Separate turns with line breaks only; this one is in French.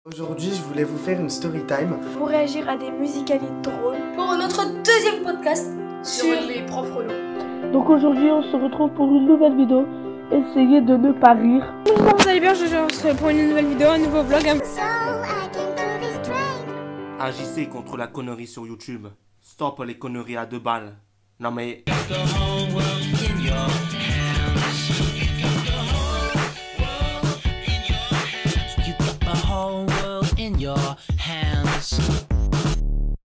Aujourd'hui, je voulais vous faire une story time
pour réagir à des musicalités drôles
pour notre deuxième podcast
sur les propres noms.
Donc aujourd'hui, on se retrouve pour une nouvelle vidéo. Essayez de ne pas rire.
J'espère que vous allez bien, je suis pour une nouvelle vidéo, un nouveau vlog.
Agissez contre la connerie sur YouTube. Stop les conneries à 2 balles. Non mais...